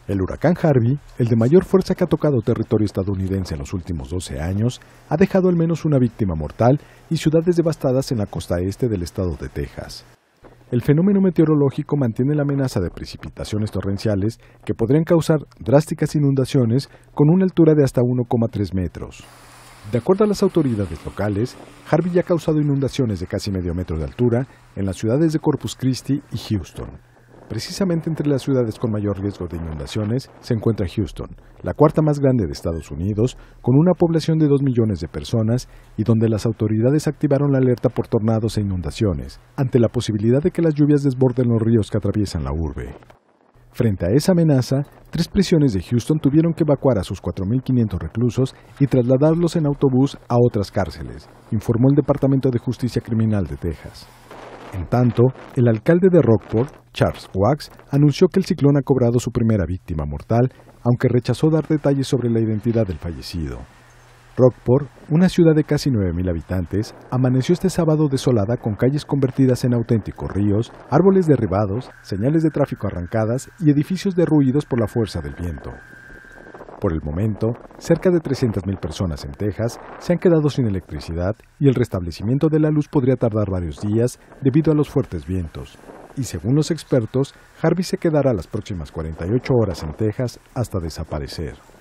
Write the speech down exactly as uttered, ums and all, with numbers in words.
El huracán Harvey, el de mayor fuerza que ha tocado territorio estadounidense en los últimos doce años, ha dejado al menos una víctima mortal y ciudades devastadas en la costa este del estado de Texas. El fenómeno meteorológico mantiene la amenaza de precipitaciones torrenciales que podrían causar drásticas inundaciones con una altura de hasta uno coma tres metros. De acuerdo a las autoridades locales, Harvey ya ha causado inundaciones de casi medio metro de altura en las ciudades de Corpus Christi y Houston. Precisamente entre las ciudades con mayor riesgo de inundaciones se encuentra Houston, la cuarta más grande de Estados Unidos, con una población de dos millones de personas y donde las autoridades activaron la alerta por tornados e inundaciones, ante la posibilidad de que las lluvias desborden los ríos que atraviesan la urbe. Frente a esa amenaza, tres prisiones de Houston tuvieron que evacuar a sus cuatro mil quinientos reclusos y trasladarlos en autobús a otras cárceles, informó el Departamento de Justicia Criminal de Texas. En tanto, el alcalde de Rockport, Charles Wax, anunció que el ciclón ha cobrado su primera víctima mortal, aunque rechazó dar detalles sobre la identidad del fallecido. Rockport, una ciudad de casi nueve mil habitantes, amaneció este sábado desolada con calles convertidas en auténticos ríos, árboles derribados, señales de tráfico arrancadas y edificios derruidos por la fuerza del viento. Por el momento, cerca de trescientas mil personas en Texas se han quedado sin electricidad y el restablecimiento de la luz podría tardar varios días debido a los fuertes vientos. Y según los expertos, Harvey se quedará las próximas cuarenta y ocho horas en Texas hasta desaparecer.